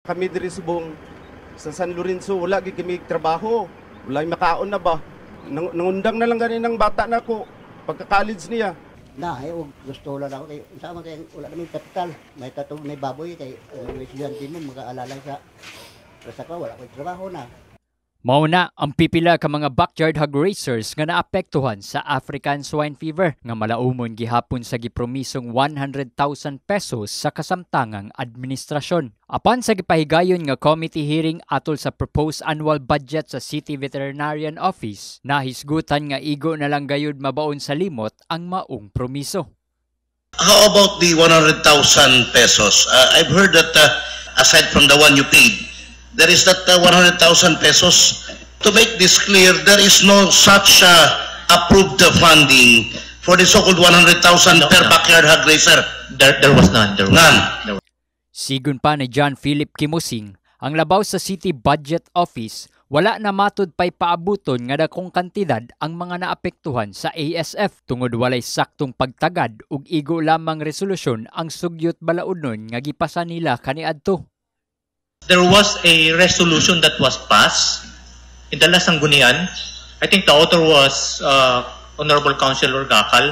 Kami diri subong sa San Lorenzo, wala gid kami trabaho. Wala makaon na ba? Nangundang na lang gani ng bata na ko pagka-college niya. Og gusto lang ako kay sama kay wala naming kapital. May tatog may baboy kay estudyante mo mag-aalala sa ka wala koy trabaho na. Mao na ang pipila ka mga backyard hog racers nga naapektuhan sa African swine fever nga malaumon gihapon sa gipromisong 100,000 pesos sa kasamtangang administrasyon. Apan sa gipahigayon nga committee hearing atol sa proposed annual budget sa City Veterinarian Office, nahisgutan nga igo na lang gayud mabaon sa limot ang maong promiso. How about the 100,000 pesos? I've heard that aside from the one you paid, there is that 100,000 pesos. To make this clear, there is no such approved funding for the so-called 100,000 per backyard hog racer. There was none. None. Sigun pa ni John Philip Kimusing, ang labaw sa City Budget Office, wala na matud pay paabuton nga dakong kantidad ang mga naapektuhan sa ASF tungod walay saktong pagtagad ug igo lamang resolusyon ang sugyot balaudnon nga gipasa nila kaniadto. There was a resolution that was passed in the last Sanggunian. I think the author was Honorable Councilor Gakal,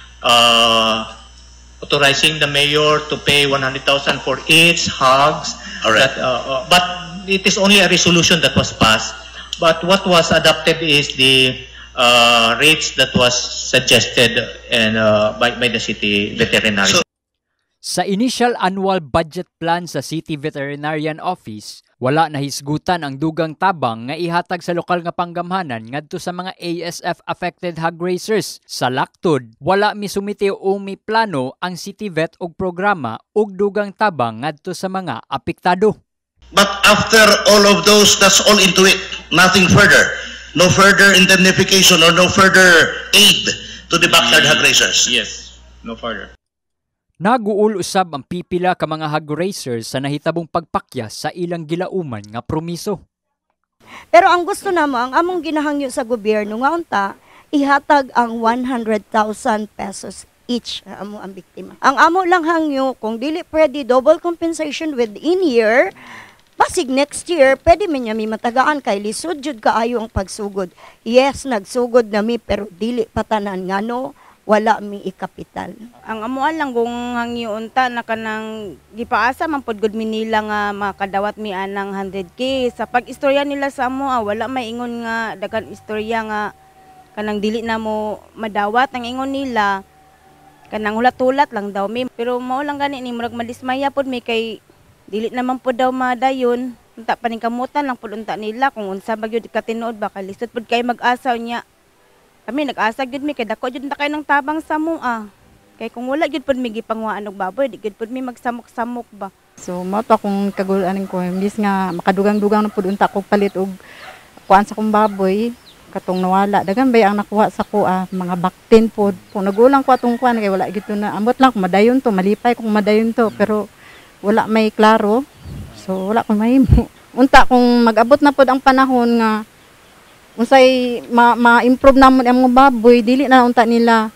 authorizing the mayor to pay 100,000 for each hogs. Right. But it is only a resolution that was passed. But what was adopted is the rates that was suggested and by the city veterinary. Sa initial annual budget plan sa City Veterinarian Office, wala nahisgutan ang dugang tabang nga ihatag sa lokal nga panggamhanan ngadto sa mga ASF affected hog racers. Sa laktod, wala misumite o mi plano ang City Vet og programa og dugang tabang ngadto sa mga apektado. But after all of those, that's all into it. Nothing further. No further indemnification or no further aid to the backyard hog racers. Yes, no further. Naguul usab ang pipila ka mga hog racers sa nahitabong pagpakyas sa ilang gilauman nga promiso. Pero ang gusto namo ang among ginahangyo sa gobyerno nga unta ihatag ang 100,000 pesos each amo ang biktima. Ang amo lang hangyo kung dili pwede double compensation within year, basig next year pwede man mi matagaan kay lisod jud kaayo ang pagsugod. Yes, nagsugod na mi pero dili patanan ngano wala mi ikapital. Ang amuan lang kung hangyo unta na kanang gipaasa man pod gud mi nila nga makadawat mi anang 100K sa pag-istorya nila sa amo wala may ingon nga daghan istorya nga kanang dili na mo madawat ang ingon nila kanang hulat-hulat lang daw mi pero mao lang gani ni murag madismaya pod mi kay dili naman pod daw madayon unta paningkamutan lang pod unta nila kung unsa ba gyud katinuod ba kay lisod pod kay mag-asa niya. Kami nag-asa gyud mi kay dako gyud na kay nang tabang sa mua. Kay kung wala gyud pod mi gipangwaan og baboy, di gyud pod mi magsamok-samok ba. So mao to akong kagulan ko imbis nga makadugang-dugang na pod unta ko palit og kuan sa kong baboy katong nawala. Dagan bay ang nakuha sa ko mga baktin pod. Kung nagulang ko atong kuan kay wala gyud na ambot lang kung madayon to, malipay kung madayon to pero wala may klaro. So wala ko mahimo. Unta kung mag-abot na pod ang panahon nga unsay ma-improve namon ang mga baboy dili na unta nila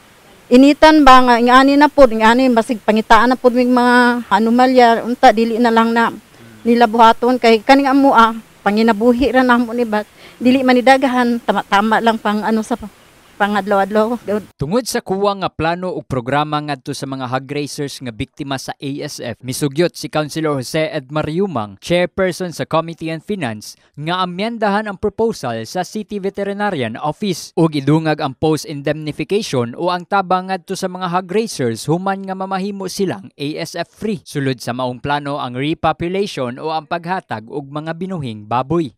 initan ba nga ingani na pod ingani basig pangitaan na pod mig mga anomalya unta dili na lang na nila buhaton kay kaning amo panginabuhi ra namo ni bat dili man nidagahan tama lang pang ano sa pangadlaw-adlaw. Tungod sa kuwang nga plano ug programa ngadto sa mga hog racers nga biktima sa ASF, misugyot si Councilor Jose Edmar Yumang, chairperson sa Committee on Finance, nga amyendahan ang proposal sa City Veterinarian Office ug idungag ang post-indemnification o ang tabang ngadto sa mga hog racers human nga mamahimo silang ASF free. Sulod sa maong plano ang repopulation o ang paghatag og mga binuhing baboy.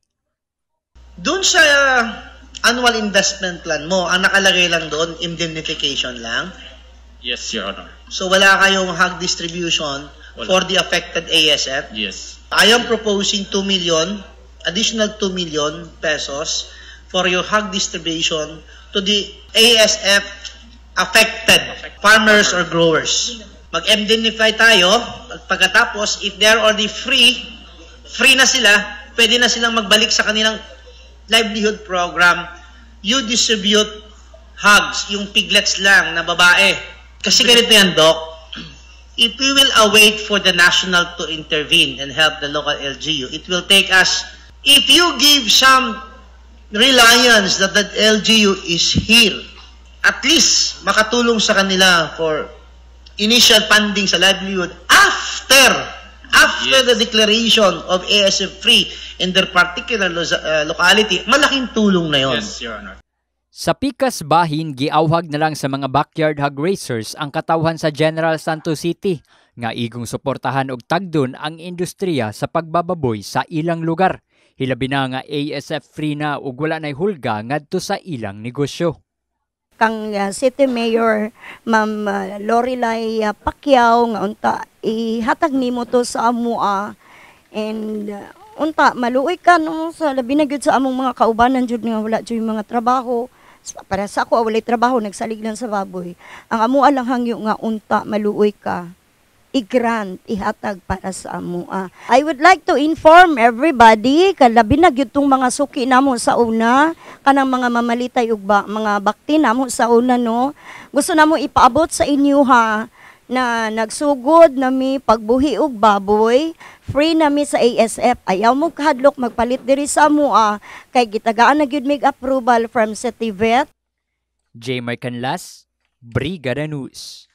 Doon sa annual investment plan mo, ang nakalagay lang doon, indemnification lang? Yes, Your Honor. So wala kayong hog distribution for the affected ASF? Yes. I am proposing 2 million, additional 2 million pesos for your hog distribution to the ASF affected farmers or growers. Mag-indemnify tayo, pagkatapos, if they are already free na sila, pwede na silang magbalik sa kanilang livelihood program, you distribute hogs, yung piglets lang na babae. Kasi ganito yan, Doc. if we will await for the national to intervene and help the local LGU, it will take us, if you give some reliance that the LGU is here, at least makatulong sa kanila for initial funding sa livelihood after the declaration of ASF free in their particular locality, malaking tulong na yon. Yes, Your Honor. Sa Pikas Bahin, giawhag na lang sa mga backyard hog racers ang katawhan sa General Santos City nga igong suportahan og tagdon ang industriya sa pagbababoy sa ilang lugar. Hilabi na nga ASF free na ug wala nay hulga ngadto sa ilang negosyo. Kang City Mayor Ma'am Lorelai Pacquiao nga unta ihatag nimo to sa amoa and unta maluoy ka no sa labi na gyud sa among mga kaubanan jud nga wala jud mga trabaho. Para sa ako walay trabaho nagsalig lang sa baboy. Ang amoa lang hangyo nga unta maluoy ka. I-grant, ihatag para sa amoa. I would like to inform everybody, kalabi na gyud tong mga suki namo sa una, kanang mga mamalitay ug mga bakti namo sa una no. Gusto namo ipaabot sa inyo ha na nagsugod nami pagbuhi og baboy, free nami sa ASF. Ayaw mo kahadlok magpalit diri sa amoa kay gitagaan na gyud mig approval from City Vet. J. Canlas, Brigada News.